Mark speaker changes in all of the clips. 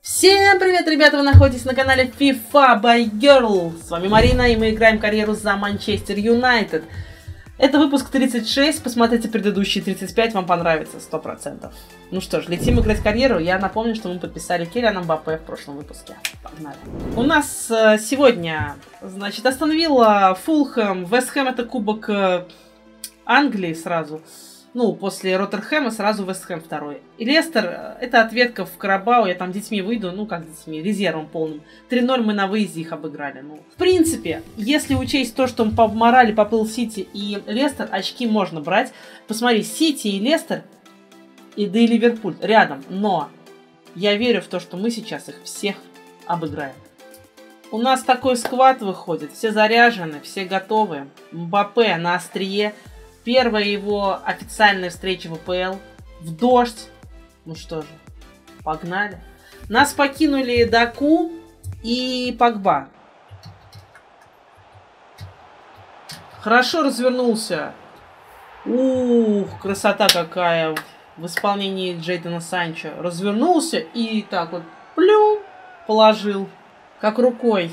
Speaker 1: Всем привет, ребята! Вы находитесь на канале FIFA by Girl. С вами Марина, и мы играем карьеру за Манчестер Юнайтед. Это выпуск 36, посмотрите предыдущие 35, вам понравится 100%. Ну что ж, летим играть карьеру. Я напомню, что мы подписали Килиана Мбаппе в прошлом выпуске. Погнали. У нас сегодня, значит, Астон Вилла, Фулхэм, Вест Хэм — это кубок Англии сразу. Ну, после Роттерхэма сразу Вест Хэм второй. И Лестер — это ответка в Карабау. Я там детьми выйду, ну как детьми, резервом полным. 3-0 мы на выезде их обыграли. Ну, в принципе, если учесть то, что по морали поплыл Сити и Лестер, очки можно брать. Посмотри, Сити и Лестер, да и Ливерпуль рядом. Но я верю в то, что мы сейчас их всех обыграем. У нас такой сквад выходит. Все заряжены, все готовы. Мбаппе на острие. Первая его официальная встреча в АПЛ. В дождь. Ну что же, погнали. Нас покинули Даку и Погба. Хорошо развернулся. Ух, красота какая в исполнении Джейдона Санчо. Развернулся и так вот плюм положил, как рукой.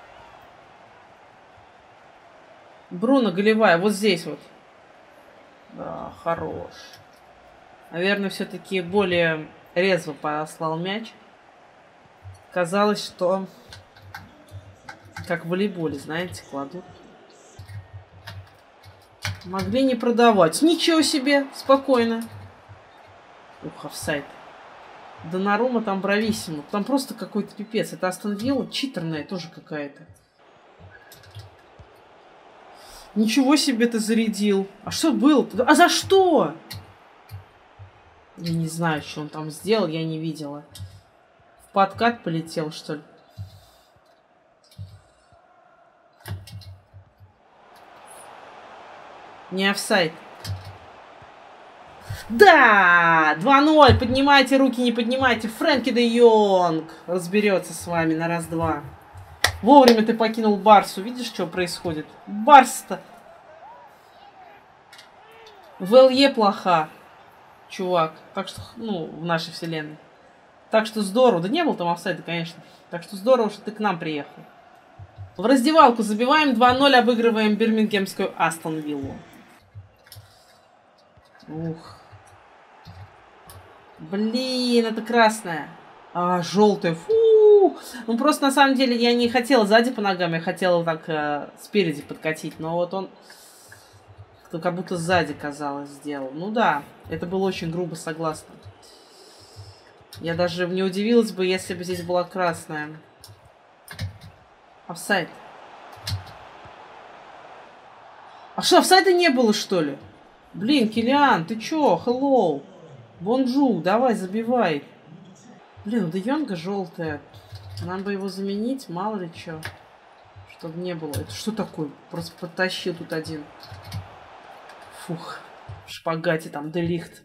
Speaker 1: Бруно голевая, вот здесь вот. Да, хорош. Наверное, все-таки более резво послал мяч. Казалось, что как в волейболе, знаете, кладут. Могли не продавать. Ничего себе, спокойно. Ух, офсайд. Донарума там брависсимо. Там просто какой-то пипец. Это Астон Вилла читерная тоже какая-то. Ничего себе ты зарядил. А что было-то? А за что? Я не знаю, что он там сделал, я не видела. В подкат полетел, что ли? Не офсайд. Да! 2-0! Поднимайте руки, не поднимайте. Фрэнки де Йонг разберется с вами на раз-два. Вовремя ты покинул Барсу. Видишь, что происходит? Барс-то в ЛЕ плоха, чувак. Так что, ну, в нашей вселенной. Так что здорово. Да не было там офсайда, конечно. Так что здорово, что ты к нам приехал. В раздевалку забиваем 2-0, обыгрываем бирмингемскую Астон Виллу. Ух. Блин, это красная. А, желтая. Фу. Ну, просто на самом деле я не хотела сзади по ногам, я хотела так спереди подкатить. Но вот он как будто сзади, казалось, сделал. Ну да, это было очень грубо, согласна. Я даже не удивилась бы, если бы здесь была красная. Офсайд. А что, офсайда не было, что ли? Блин, Килиан, ты чё? Hello. Бонжур, давай, забивай. Блин, у Де Йонга желтая. Нам бы его заменить, мало ли чё. Чтобы не было. Это что такое? Просто подтащил тут один. Фух. В шпагате там Де Лихт.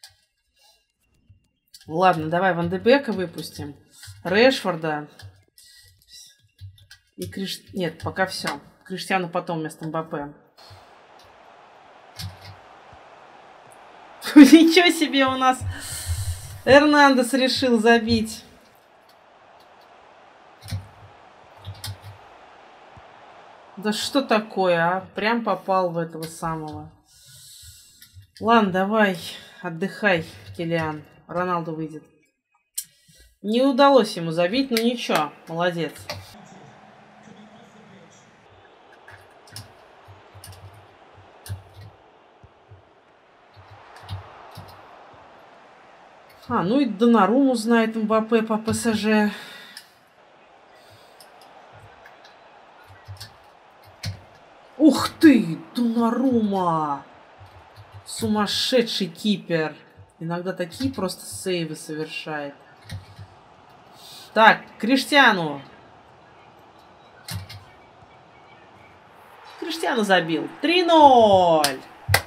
Speaker 1: Ладно, давай Ван де Бека выпустим. Решфорда. И Нет, пока все. Криштиану потом вместо Мбаппе. Ничего себе у нас. Эрнандес решил забить. Да что такое, а? Прям попал в этого самого. Ладно, давай, отдыхай, Килиан. Роналду выйдет. Не удалось ему забить, но ничего, молодец. А, ну и Донаруму знает Мбаппе по ПСЖ. Ух ты, Донарума! Сумасшедший кипер. Иногда такие просто сейвы совершает. Так, Криштиану. Криштиану забил. 3-0.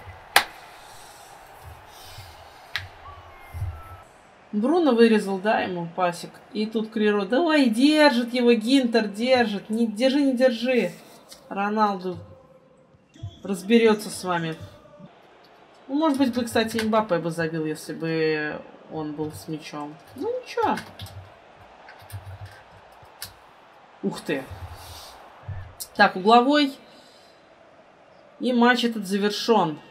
Speaker 1: Бруно вырезал, да, ему пасик. И тут Криро. Давай, держит его, Гинтер держит. Не держи, не держи. Роналду разберется с вами. Ну, может быть, бы, кстати, Мбаппе бы забил, если бы он был с мячом. Ну, ничего. Ух ты. Так, угловой. И матч этот завершен.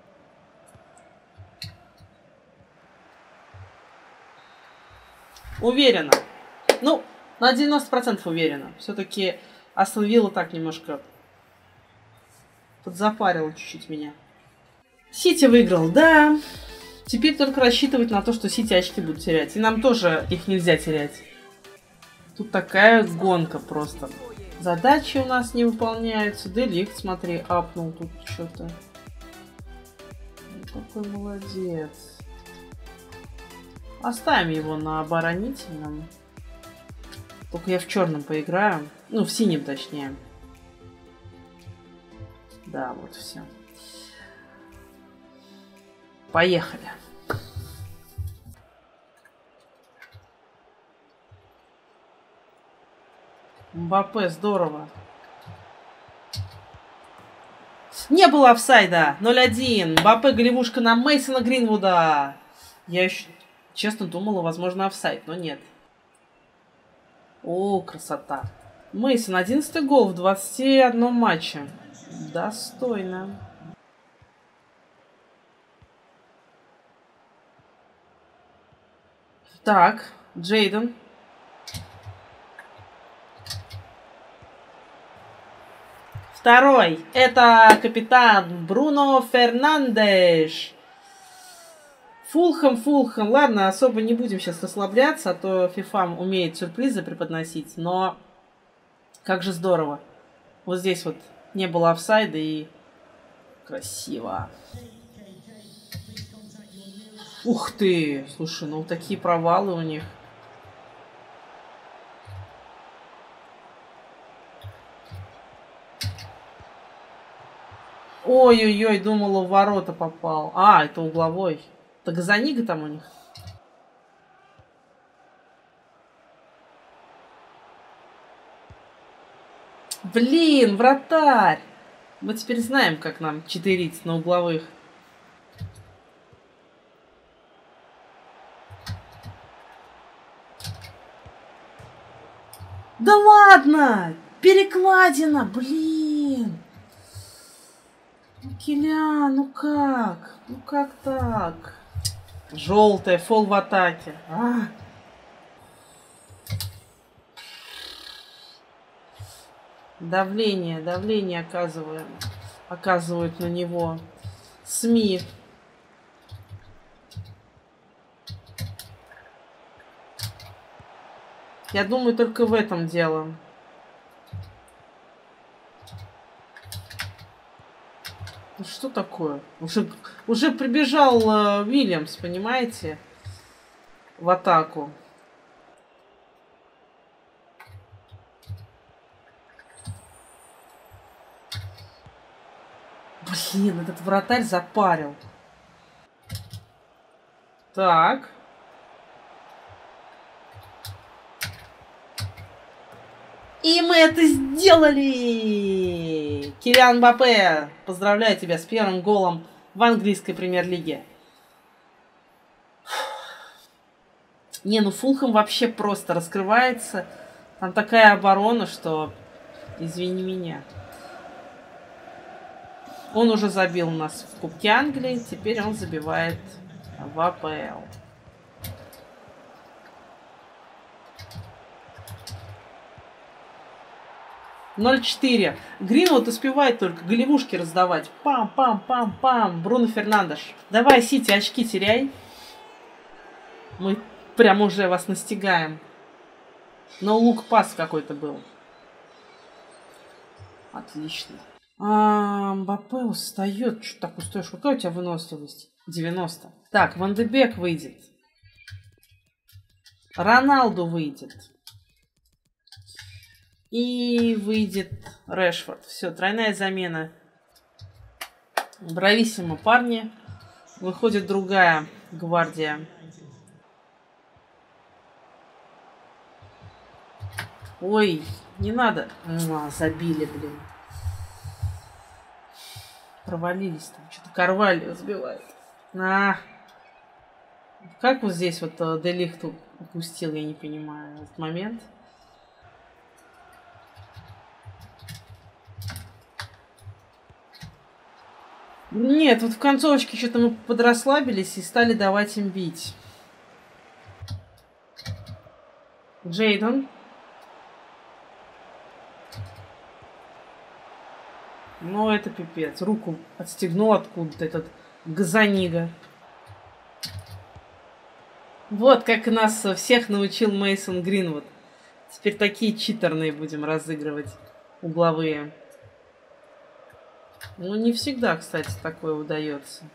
Speaker 1: Уверенно. Ну, на 90% уверенно. Все-таки Астон Вилла так немножко подзапарила чуть-чуть меня. Сити выиграл, да. Теперь только рассчитывать на то, что Сити очки будут терять. И нам тоже их нельзя терять. Тут такая гонка просто. Задачи у нас не выполняются. Деликт, смотри, апнул тут что-то. Какой молодец. Оставим его на оборонительном. Только я в черном поиграю. Ну, в синем точнее. Да, вот все. Поехали. Мбаппе, здорово. Не было офсайда. 0-1. Мбаппе, голевушка на Мейсона Гринвуда. Я еще честно думала, возможно, офсайд, но нет. О, красота. Мейсон, 11-й гол в 21 матче. Достойно. Так, Джейден. Второй. Это капитан Бруно Фернандеш. Фулхэм. Ладно, особо не будем сейчас расслабляться, а то FIFA умеет сюрпризы преподносить. Но как же здорово. Вот здесь вот не было офсайда и красиво. Ух ты! Слушай, ну такие провалы у них. Ой-ой-ой, думала, в ворота попал. А, это угловой. Так Газанига там у них. Блин, вратарь! Мы теперь знаем, как нам читерить на угловых. Да ладно! Перекладина, блин! Килян, ну как? Ну как так? Желтая, фол в атаке. Давление оказывают на него СМИ. Я думаю, только в этом дело. Ну что такое? Уже прибежал Уильямс, понимаете? В атаку. Блин, этот вратарь запарил. Так. И мы это сделали! Килиан Мбаппе, поздравляю тебя с первым голом в английской премьер-лиге. Не, ну Фулхэм вообще просто раскрывается. Там такая оборона, что... Извини меня. Он уже забил у нас в Кубке Англии. Теперь он забивает в АПЛ. (0-4). Гринвуд успевает только голевушки раздавать. Пам-пам-пам-пам. Бруно Фернандеш. Давай, Сити, очки теряй. Мы прям уже вас настигаем. Но лук-пас какой-то был. Отлично. Мбаппе устает. Что так устаешь? Какая у тебя выносливость? 90. Так, Ван де Бек выйдет. Роналду выйдет. И выйдет Решфорд. Все, тройная замена. Брависсимо, парни. Выходит другая гвардия. Ой, не надо. Забили, блин. Провалились там. Что-то Карвальо сбивает. Как вот здесь вот Делихт упустил, я не понимаю, этот момент. Нет, вот в концовочке что-то мы подрасслабились и стали давать им бить. Джейден. Ну, это пипец. Руку отстегнул откуда-то этот газанига. Вот как нас всех научил Мейсон Гринвуд. Теперь такие читерные будем разыгрывать. Угловые. Ну, не всегда, кстати, такое удается.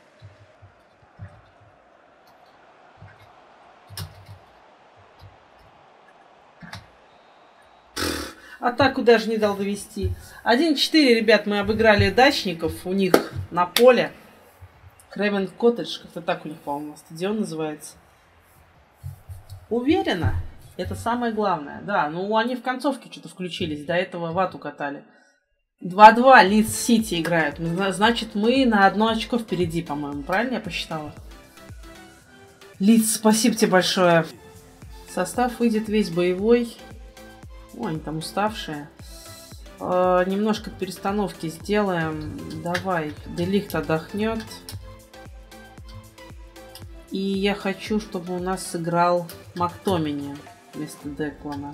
Speaker 1: Атаку даже не дал довести. 1-4, ребят, мы обыграли дачников. У них на поле. Крэвен Коттедж, как-то так у них, по-моему, стадион называется. Уверена. Это самое главное. Да, ну они в концовке что-то включились. До этого вату катали. 2-2 Лидс Сити играют. Значит, мы на 1 очко впереди, по-моему. Правильно я посчитала? Лидс, спасибо тебе большое. Состав выйдет весь боевой. О, они там уставшие. Немножко перестановки сделаем. Давай, Делихт отдохнет. И я хочу, чтобы у нас сыграл Мактомини вместо Деклана.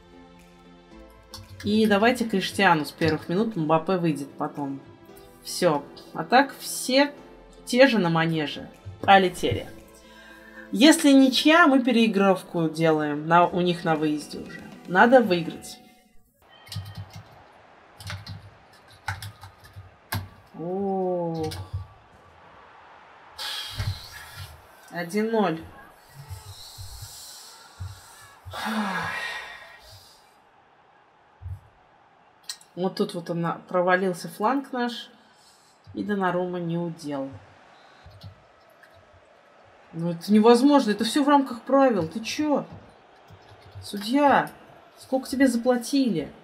Speaker 1: И давайте Криштиану с первых минут. Мбаппе выйдет потом. Все. А так все те же на манеже. Полетели. Если ничья, мы переигровку делаем у них на выезде уже. Надо выиграть. О, 1-0. Вот тут вот он провалился фланг наш. И Донарума не удел. Ну это невозможно. Это все в рамках правил. Ты чё? Судья, сколько тебе заплатили?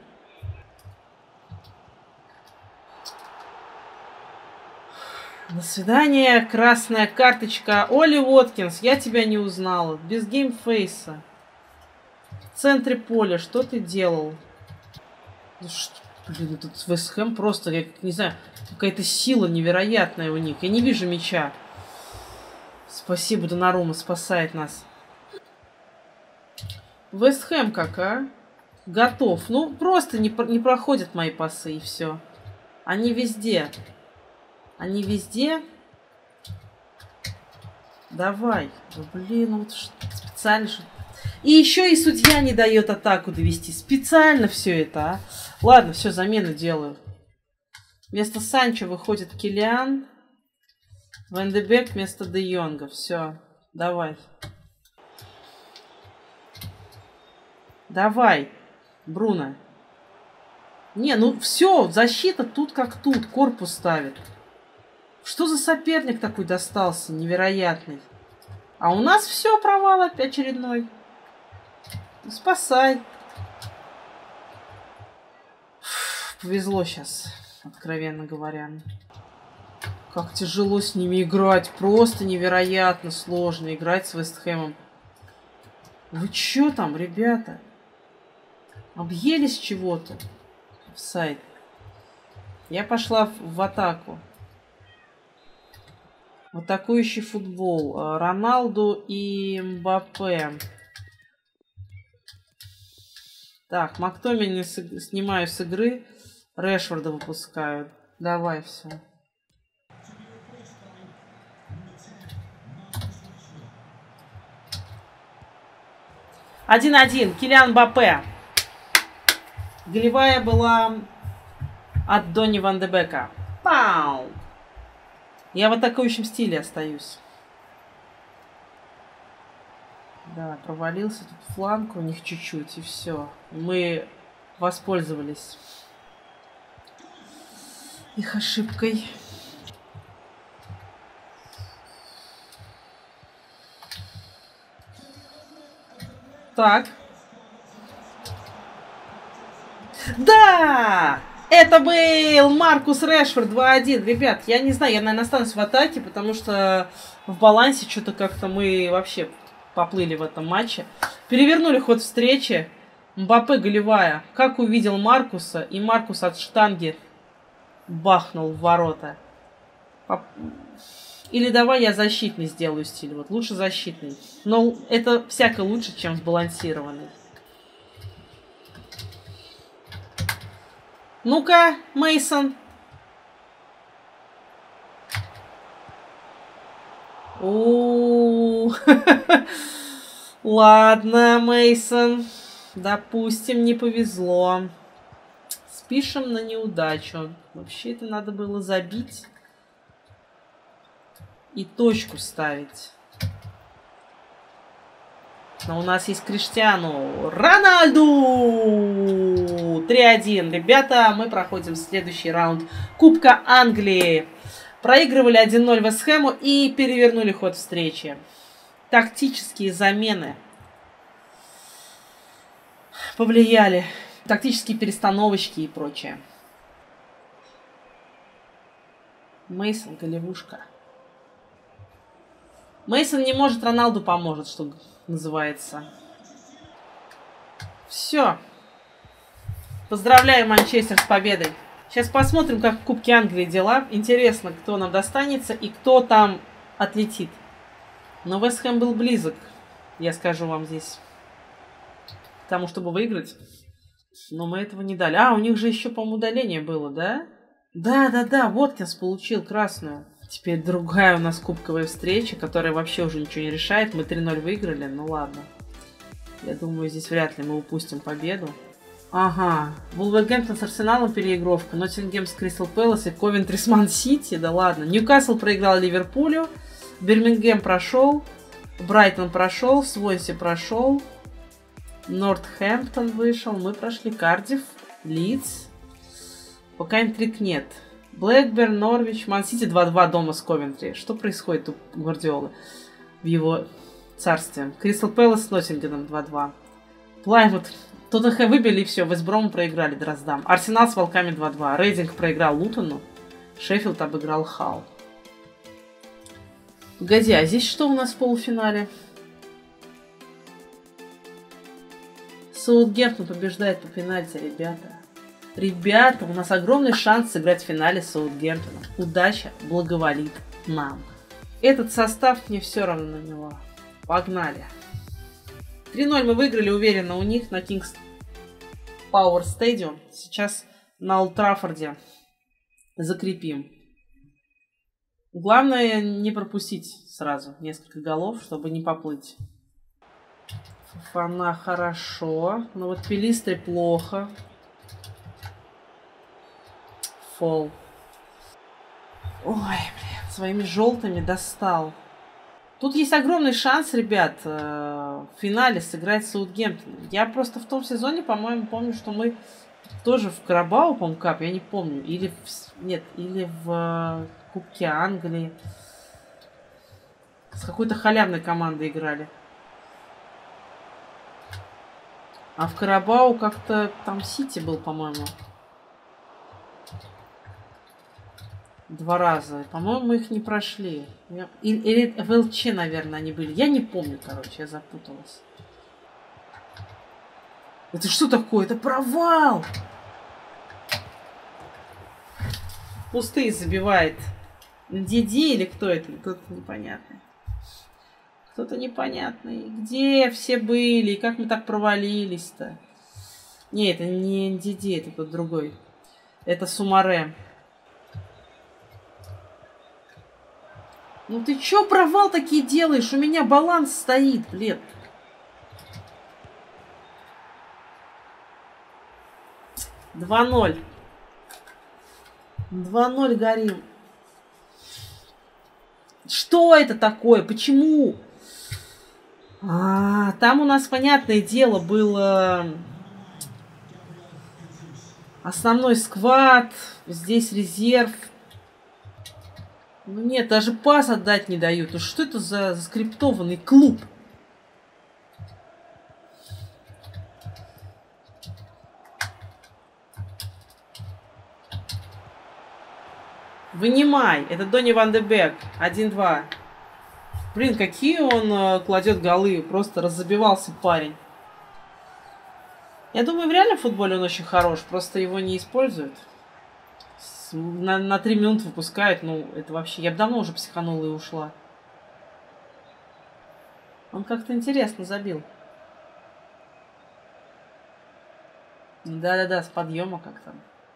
Speaker 1: До свидания, красная карточка. Оли Уоткинс, я тебя не узнала. Без геймфейса. В центре поля, что ты делал? Блин, этот Вест Хэм просто, я не знаю, какая-то сила невероятная у них. Я не вижу мяча. Спасибо, Донарума спасает нас. Вест Хэм как, а? Готов. Ну, просто не проходят мои пасы, и все. Они везде. Они везде. Давай. Да, блин, вот специально. И еще и судья не дает атаку довести. Специально все это, а? Ладно, все, замену делаю. Вместо Санчо выходит Килиан. Ван де Бек вместо Де Йонга. Все, давай. Давай, Бруно. Не, ну все, защита тут как тут. Корпус ставит. Что за соперник такой достался? Невероятный. А у нас все, провал опять очередной. Спасай. Повезло сейчас, откровенно говоря. Как тяжело с ними играть. Просто невероятно сложно играть с Вест Хэмом. Вы чё там, ребята? Объелись чего-то? Офсайд. Я пошла в атаку. В атакующий футбол. Роналду и Мбаппе. Так, Мактомини снимаю с игры. Решфорда выпускаю. Давай, все. Один-один. Килиан Мбаппе. Голевая была от Донни Ван де Бека. Пау! Я в атакующем стиле остаюсь. Да, провалился тут фланг у них чуть-чуть, и все. Мы воспользовались их ошибкой. Так. Да! Это был Маркус Решфорд 2-1. Ребят, я не знаю, я, наверное, останусь в атаке, потому что в балансе что-то как-то мы вообще поплыли в этом матче. Перевернули ход встречи. Мбаппе голевая. Как увидел Маркуса, и Маркус от штанги бахнул в ворота. Или давай я защитный сделаю стиль. Вот лучше защитный. Но это всяко лучше, чем сбалансированный. Ну-ка, Мейсон. Ладно, Мейсон. Допустим, не повезло. Спишем на неудачу. Вообще это надо было забить и точку ставить. Но у нас есть Криштиану Рональду! 3-1. Ребята, мы проходим следующий раунд Кубка Англии. Проигрывали 1-0 Вест Хэму и перевернули ход встречи. Тактические замены повлияли. Тактические перестановочки и прочее. Мейсон, голевушка. Мейсон не может, Роналду поможет, что называется. Все. Поздравляю Манчестер с победой. Сейчас посмотрим, как в Кубке Англии дела. Интересно, кто нам достанется и кто там отлетит. Но Вест Хэм был близок, я скажу вам здесь, к тому, чтобы выиграть. Но мы этого не дали. А, у них же еще, по-моему, удаление было, да? Да, Воткинс получил красную. Теперь другая у нас кубковая встреча, которая вообще уже ничего не решает. Мы 3-0 выиграли, ну ладно. Я думаю, здесь вряд ли мы упустим победу. Ага, Вулверхэмптон с Арсеналом переигровка, Ноттингем с Кристал Пэлас и Ковентри с Ман Сити, да ладно. Ньюкасл проиграл Ливерпулю, Бирмингем прошел, Брайтон прошел, Свонси прошел, Нортхэмптон вышел, мы прошли, Кардифф, Лидс, пока интриг нет. Блэкберн, Норвич, Ман Сити 2-2 дома с Ковентри. Что происходит у Гвардиолы в его царстве? Кристал Пэлас с Ноттингемом 2-2. Плаймут. Тоттенхэм выбили и все. Вестброму проиграли Дроздам. Арсенал с Волками 2-2. Рейдинг проиграл Лутону. Шеффилд обыграл Халл. Погоди, а здесь что у нас в полуфинале? Саутгемптон побеждает по пенальти, ребята. Ребята, у нас огромный шанс сыграть в финале с Саутгемптоном. Удача благоволит нам. Этот состав, мне все равно на него. Погнали. 3-0 мы выиграли уверенно у них на Kings Power Stadium. Сейчас на Олд Траффорде закрепим. Главное не пропустить сразу несколько голов, чтобы не поплыть. Фана хорошо, но вот Пелистри плохо. Фол. Ой, блин, своими желтыми достал. Тут есть огромный шанс, ребят, в финале сыграть с Саутгемптоном. Я просто в том сезоне, по-моему, помню, что мы тоже в Карабау, по-моему, кап, я не помню. Или или в Кубке Англии. С какой-то халявной командой играли. А в Карабау как-то там Сити был, по-моему. 2 раза. По-моему, мы их не прошли. Или в ЛЧ, наверное, они были. Я не помню, короче, я запуталась. Это что такое? Это провал! Пустые забивает. Диди или кто это? Кто-то непонятный. Кто-то непонятный. Где все были? И как мы так провалились-то? Не, это не Диди, это тот другой. Это Сумаре. Ну ты чё провал такие делаешь? У меня баланс стоит, блин. «2-0. 2-0 горим. Что это такое? Почему? Там у нас, понятное дело, был основной сквад. Здесь резерв. Ну нет, даже пас отдать не дают. Ну что это за заскриптованный клуб? Вынимай. Это Донни Ван де Бек. 1-2. Блин, какие он кладет голы. Просто раззабивался парень. Я думаю, в реальном футболе он очень хорош. Просто его не используют. на 3 минуты выпускают. Ну, это вообще... Я бы давно уже психанула и ушла. Он как-то интересно забил. Да-да-да, с подъема как-то.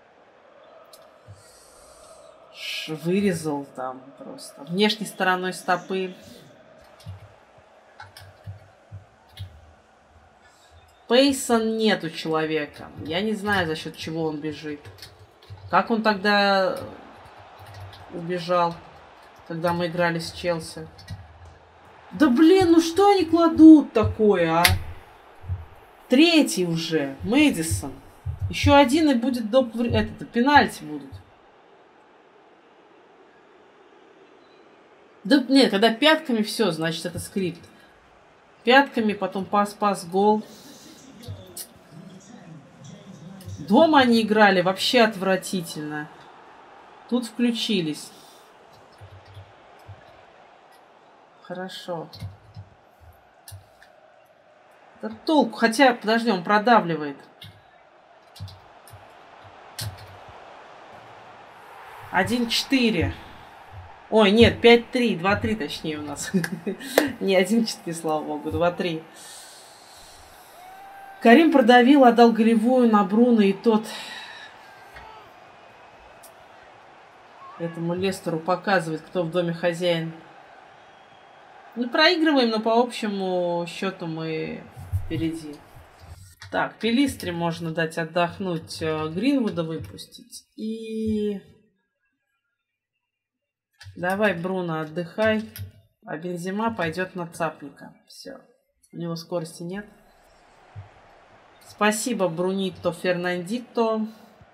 Speaker 1: Вырезал там просто. Внешней стороной стопы. Пейса нет у человека. Я не знаю, за счет чего он бежит. Как он тогда убежал, когда мы играли с Челси? Да блин, ну что они кладут такое, а? Третий уже. Мэдисон. Еще один и будет пенальти будут. Да нет, когда пятками все, значит это скрипт. Пятками, потом пас, гол. Дома они играли вообще отвратительно. Тут включились. Хорошо. Да толку. Хотя, подожди, он продавливает. 1-4. Ой, нет, 5-3. 2-3 точнее у нас. Не 1-4, слава богу. 2-3. Карим продавил, отдал голевую на Бруно, и тот этому Лестеру показывает, кто в доме хозяин. Ну, проигрываем, но по общему счету мы впереди. Так, Пелистре можно дать отдохнуть, Гринвуда выпустить. И давай, Бруно, отдыхай. А Бензема пойдет на Цапника. Все. У него скорости нет. Спасибо, Брунито Фернандито.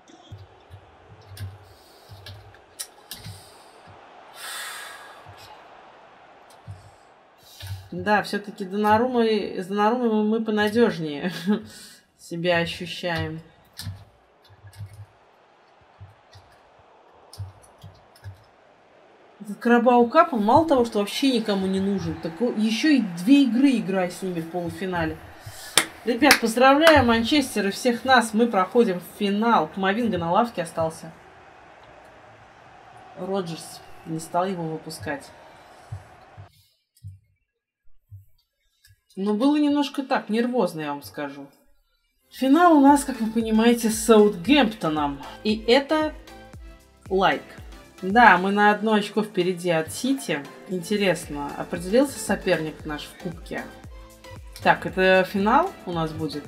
Speaker 1: Да, все-таки с Доннарумой мы понадежнее себя ощущаем. Этот Карабау Кап, он мало того, что вообще никому не нужен, так еще и 2 игры играй с ними в полуфинале. Ребят, поздравляю Манчестер и всех нас. Мы проходим в финал. Камавинга на лавке остался. Роджерс не стал его выпускать. Но было немножко так, нервозно, я вам скажу. Финал у нас, как вы понимаете, с Саутгемптоном. И это лайк. Да, мы на 1 очко впереди от Сити. Интересно, определился соперник наш в кубке? Так, это финал у нас будет?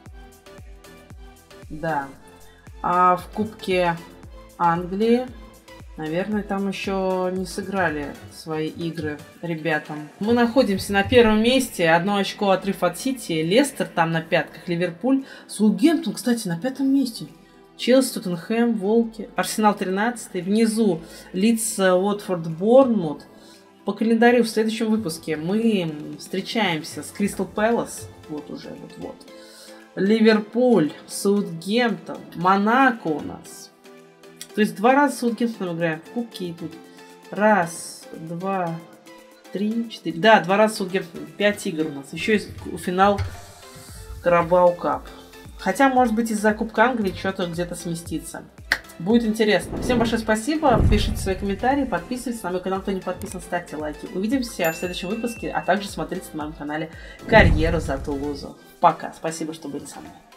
Speaker 1: Да. А в Кубке Англии, наверное, там еще не сыграли свои игры ребятам. Мы находимся на 1 месте. 1 очко отрыв от Сити. Лестер там на пятках. Ливерпуль. Саутгемптон, кстати, на 5 месте. Челси, Тоттенхэм, Волки. Арсенал 13. Внизу Лидс, Уотфорд, Борнмут. По календарю в следующем выпуске мы встречаемся с Кристал Пэлас. Вот уже, вот. Ливерпуль, Саутгемптон, Монако у нас. То есть 2 раза с Саутгемптоном играем в кубке и тут. 1, 2, 3, 4. Да, 2 раза с Саутгемптоном. 5 игр у нас. Еще есть финал Карабау Кап. Хотя, может быть, из-за Кубка Англии что-то где-то сместится. Будет интересно. Всем большое спасибо. Пишите свои комментарии, подписывайтесь на мой канал, кто не подписан, ставьте лайки. Увидимся в следующем выпуске, а также смотрите на моем канале «Карьеру за Тулузу». Пока. Спасибо, что были со мной.